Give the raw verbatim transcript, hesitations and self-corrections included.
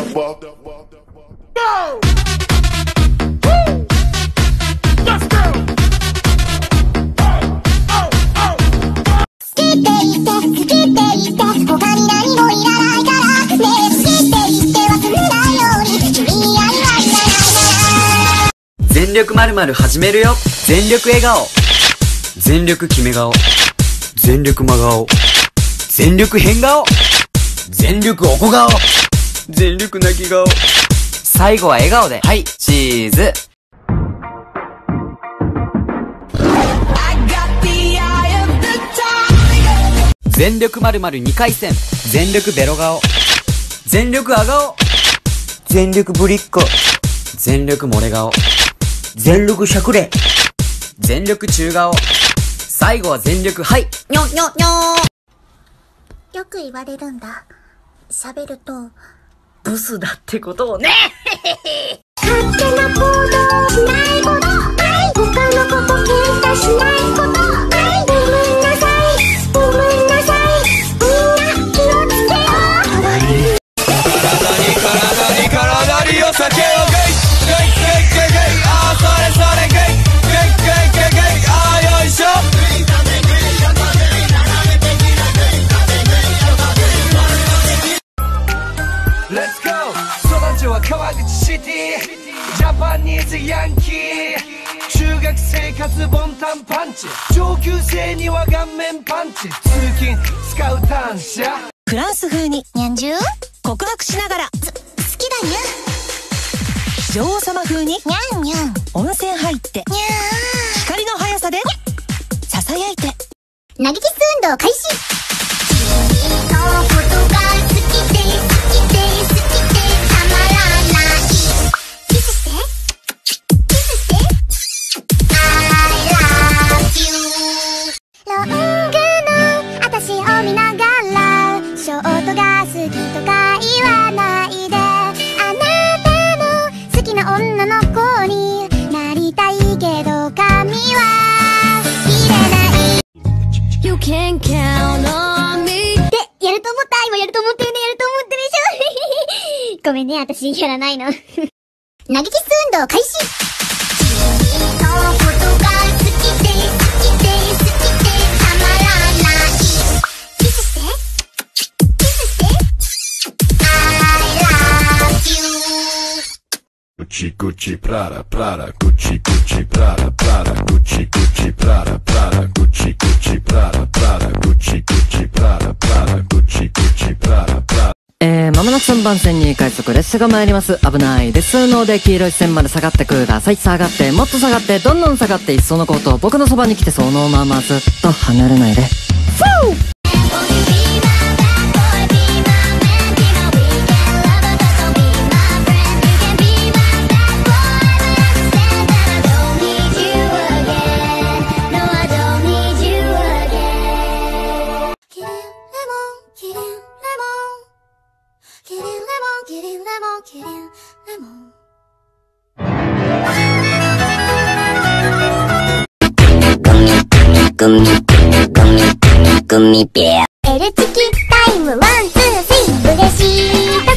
fuck? Go! Woo! Let's go! Oh, oh, oh. 好きって言って、好きって言って、他に何もいらないから。ねえ、好きって言って忘れないように、君に愛はいらないな。 全力まるまる始めるよ。全力笑顔、全力決め顔、全力真顔、全力変顔、全力おこ顔、全力泣き顔、最後は笑顔で。はい、チーズ。全力まるまるにかい戦、全力ベロ顔、全力あ顔、全力ぶりっ子、全力漏れ顔、全力しゃくれ、全力中顔、最後は全力はい、にょにょにょー。 よく言われるんだ。喋るとブスだってことをね。 勝手な行動しないこと、他のこと喧嘩しないこと、ごめんなさい、ごめんなさい、みんな気をつけよう。 体に体に体にお酒をゲイゲイゲイゲイゲイ、あーそれそれゲイゲイゲイゲイゲイ、あーよいしょ。レッツゴー。育ちは川口シティ、ジャパニーズヤンキー、中学生活ボンタンパンチ、上級生には顔面パンチ、通勤使う単車、 フランス風ににゃんじゅう告白しながら好きだにゃ女王様風ににゃんにゃん温泉入ってにゃ光の速さでささやいてー投げキス運動開始。君のことが好きで好きで好きでたまらない。キスしてキスして I love you。 ロングのあたしを見ながらショートが好きとか言わないで、あなたの好きな女の子になりたいけど髪は切れない。 You can count on me。 で、やると思った。今やると思ってるね。やると思ってるでしょ。ごめんね、私やらないの。投げキス運動開始。君のことが好きで好きで好きでたまらない。キスしてキスして I love you。 Gucci Gucci Prada Prada Gucci Gucci Prada Prada Gucci Gucci Prada Prada Gucci Gucci Prada Prada Gucci Gucci Prada Prada Gucci Gucci Prada Prada。 えー、まもなくさんばん線に快速列車が参ります。危ないですので黄色い線まで下がってください。下がってもっと下がってどんどん下がっていっそのこと僕のそばに来てそのままずっと離れないで。フーグミグミグミベア L チキタイムワンツースリー嬉しい